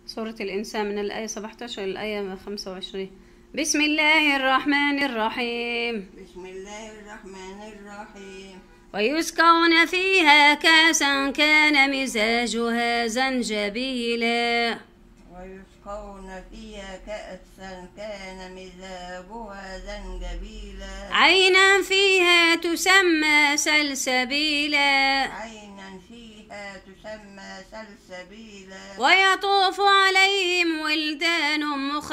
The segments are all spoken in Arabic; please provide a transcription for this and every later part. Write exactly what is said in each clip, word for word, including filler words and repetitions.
سورة الإنسان من الآية سبعة عشر إلى الآية خمسة وعشرين. بسم الله الرحمن الرحيم. بسم الله الرحمن الرحيم. ويسقون فيها كأسا كان مزاجها زنجبيلا. ويسقون فيها كأسا كان مزاجها زنجبيلا. عينا فيها تسمى سلسبيلا. عينا فيها تسمى سلسبيلا. ويطوف عليهم ولدان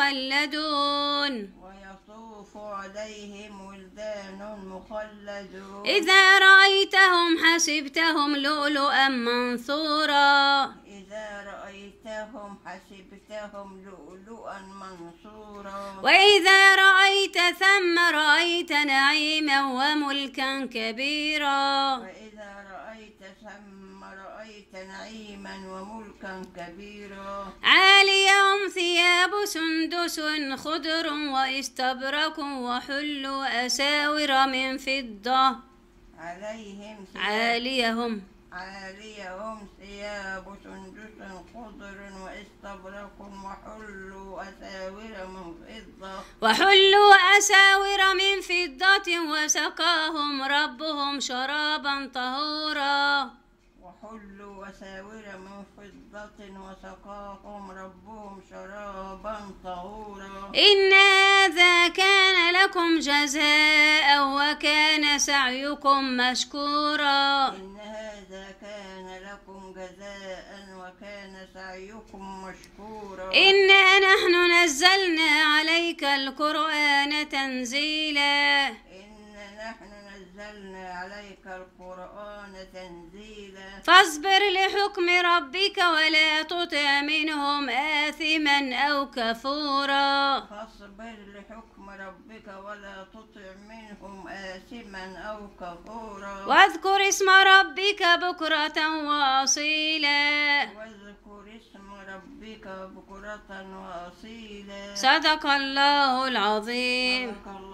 مخلدون. ويطوف عليهم ولدان مخلدون. إذا رأيتهم حسبتهم لؤلؤا منثورا. إذا رأيتهم حسبتهم لؤلؤا منثورا. وإذا رأيت ثم رأيت نعيما وملكا كبيرا. وإذا رأيت ثم رأيت نعيما وملكا كبيرا. عاليهم ثياب سندس خضر واستبرق وحلوا أساور من فضة. عليهم ثياب عاليهم عاليهم ثياب سندس خضر واستبرق وحلوا أساور من فضة. وحلوا أساور من فضة وسقاهم ربهم شرابا طهورا. وحلوا أساور من فضة وسقاهم ربهم شرابا طهورا. إن هذا كان لكم جزاء وكان سعيكم مشكورا. إن هذا كان لكم جزاء وكان سعيكم مشكورا. إنا نحن نزلنا عليك القرآن تنزيلا. إنا نحن نزلنا عليك القرآن تنزيلا. فاصبر لحكم ربك ولا تطع منهم آثما أو كفورا. فاصبر لحكم ربك ولا تطع منهم آثما أو كفورا. واذكر اسم ربك بكرة وأصيلا. واذكر اسم ربك بكرة وأصيلا. صدق الله العظيم. صدق الله